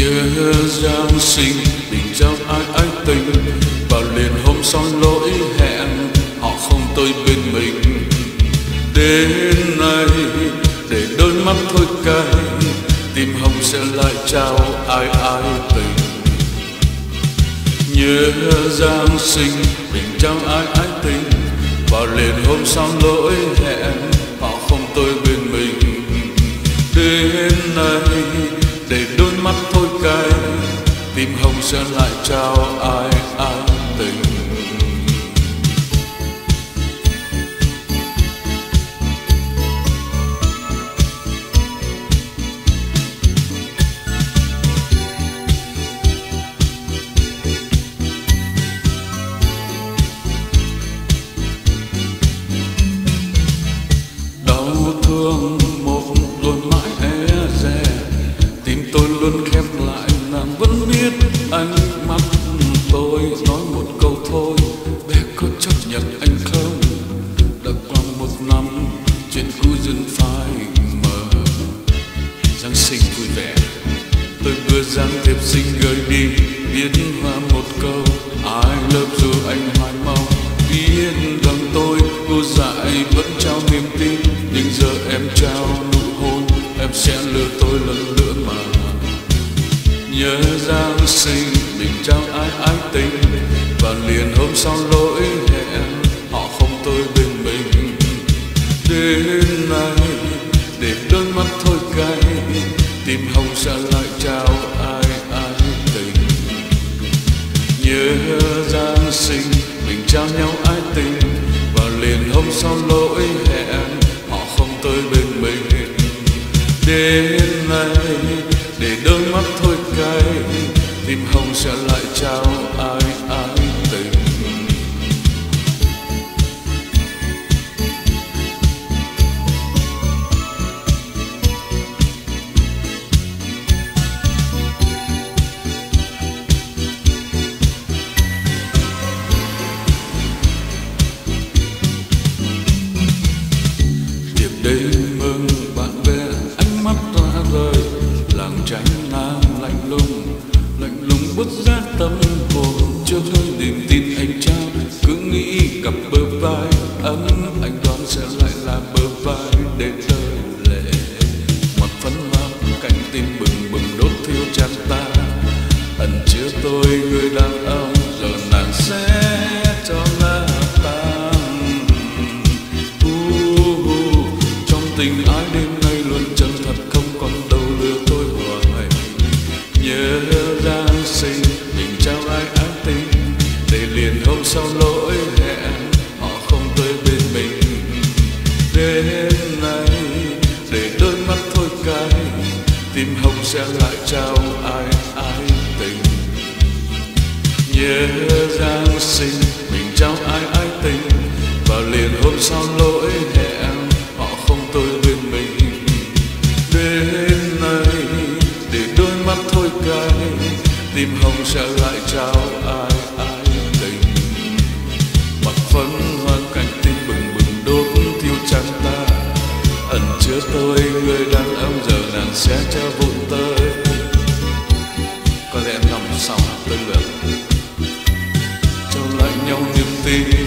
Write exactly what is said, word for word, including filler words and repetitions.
Nhớ Giáng sinh mình trao ai ái tình, và liền hôm sau lỗi hẹn họ không tới bên mình. Đến nay để đôi mắt thôi cay, tim hồng sẽ lại trao ai ái tình. Nhớ Giáng sinh mình trao ai ái tình, và liền hôm sau lỗi hẹn họ không tới bên mình. Đến nay để đôi mắt thôi cay, tim hồng sẽ lại trao ai ái tình. Đau thương một đôi mãi é dè, tim tôi luôn khép lại, nàng vẫn biết ánh mắt tôi nói một câu thôi. Bé có chấp nhận anh không? Đã qua một năm trên khu rừng phai mờ. Giáng sinh vui vẻ, tôi vừa giáng thiệp sinh gửi đi, viết hoa một câu I love you anh hoài mong. Biết rằng tôi vô dại vẫn trao niềm tin, nhưng giờ em trao nụ hôn, em sẽ lừa tôi lần nữa mà. Nhớ Giáng sinh mình trao ai ái tình, và liền hôm sau lỗi hẹn họ không tới bên mình. Đến nay để đôi mắt thôi cay, tim hồng sẽ lại trao ai ái tình. Nhớ Giáng sinh mình trao nhau ái tình, và liền hôm sau lỗi hẹn họ không tới bên mình. Đến nay để đôi mắt thôi cay, tim hồng sẽ lại trao ai ái tình. Tiệc đêm mừng bạn bè, ánh mắt ra rời, làng tranh nam lạnh lùng, lạnh lùng bứt ra tâm hồn, chưa hơi niềm tin anh trao. Cứ nghĩ cặp bờ vai ấm, anh đoán sẽ lại là bờ vai để đời lệ. Mặt phấn hoa cánh tim bừng bừng đốt thiêu chan ta, ẩn chứa tôi người đàn ông, giờ nàng sẽ cho ngã tan. uh, uh, Trong tình ái đêm nay luôn chân thật, không còn đâu lừa tôi hoài. Nhớ Giáng sinh mình trao ai ái tình, để liền hôm sau lỗi hẹn họ không tới bên mình. Đến nay để đôi mắt thôi cay, tim hồng sẽ lại trao ai ái tình. Nhớ Giáng sinh mình trao ai ái tình, và liền hôm sau lỗi hẹn họ không tới bên mình. Đến nay để đôi mắt thôi cay, tim hồng sẽ lại trao ai ái tình. Mặt phấn hoa cánh tim bừng bừng đốt thiêu chan ta, ẩn chứa tôi người đàn ông, giờ nàng sẽ cho vụn tới. Có lẽ năm sau tới lượt trao lại nhau niềm tin,